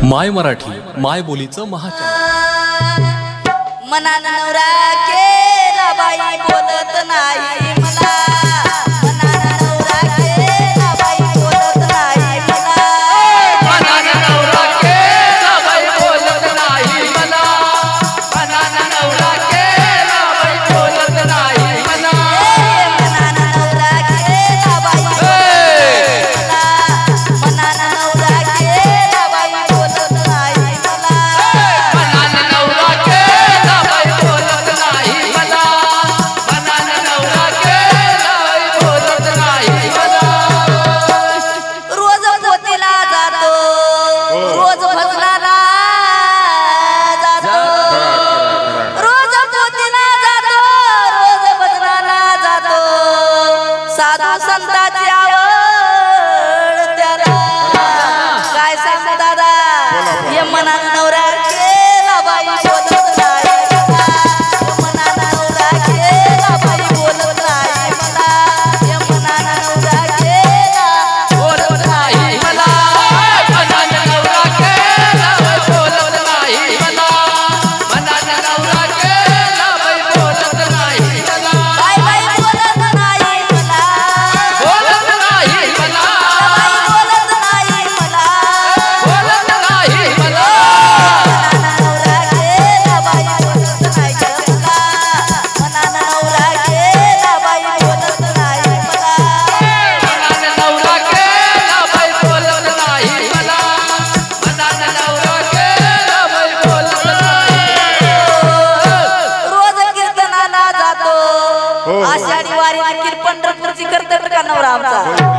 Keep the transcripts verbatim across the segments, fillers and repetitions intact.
माय मराठी माय बोलीचं महाचॅनल। मनानं नवरा केला बाई बोलत नाही मला, मनानं नवरा केला बाई बोलत नाही मला, मनानं नवरा केला बाई बोलत नाही मला, मनानं नवरा केला बाई बोलत नाही मला, मनानं नवरा केला बाई बोलत नाही मला, मनानं नवरा केला बाई बोलत नाही मला, मनानं नवरा केला बाई बोलत नाही मला, मनानं नवरा केला बाई बोलत नाही मला। रोज पोतीला जातो, रोज भजनाला जातो, रोज पोतीला जातो, रोज भजनाला जातो, साधू संतांची आवड त्याला काय सांगू दादा, हे मनानं नवरा केला बाई बोलत नाही मला, हे मनानं नवरा केला बाई बोलत नाही मला, हे मनानं नवरा केला बोलत नाही मला, मनानं नवरा केला बाई बोलत नाही मला, मनानं नवरा केला बाई बोलत नाही मला, बाई बाई बोलत नाही मला, बोलत नाही मला, बाई बोलत नाही मला, बोलत नाही मला, मनानं नवरा केला बाई बोलत नाही मला, मनानं नवरा केला बाई बोलत नाही मला, मनानं नवरा केला बाई बोलत नाही मला, मनानं नवरा केला बाई बोलत नाही। रोज कीर्तनाला जातो, आषाढी वारी देखील पंढरपूरची करते बरं का नवरा आमचा,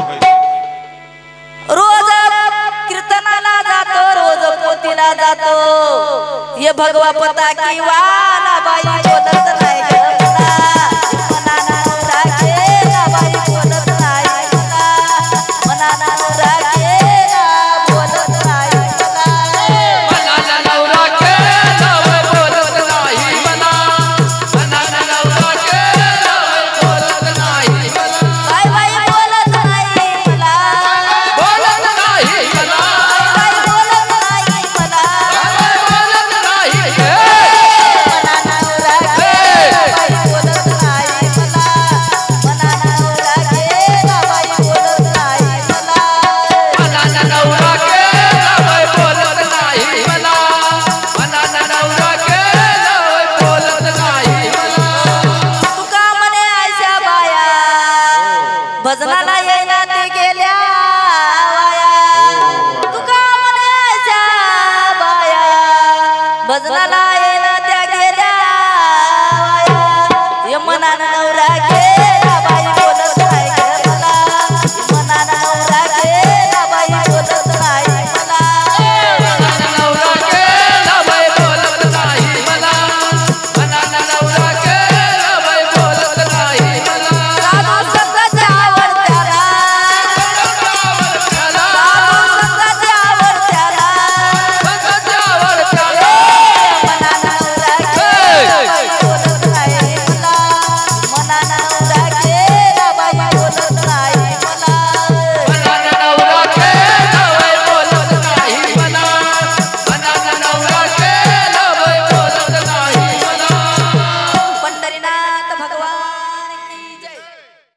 रोज कीर्तनाला जातो, रोज पोतीला जातो, ये भगवा पता की वाला बाई बोलत नाही मला, मनानं नवरा केला बाई बोलत नाही मला, मनानं नवरा केला बोलत नाही मला, मनानं नवरा केला बाई बोलत नाही मला, मनानं नवरा केला बाई बोलत नाही मला, बाई बाई बोलत नाही मला, बोलत नाही मला, बाई बोलत नाही मला, बोलत नाही हे। मनानं नवरा केला बाई बोलत नाही मला, मनानं नवरा केला बाई बोलत नाही मला, मनानं नवरा केला बाई बोलत नाही मला, मनानं नवरा केला बाई बोलत नाही मला। तुका म्हणे आयशा बाया भजनाला येईना ते गेल्या वाया, तुका म्हणे आयशा बाया भजनाला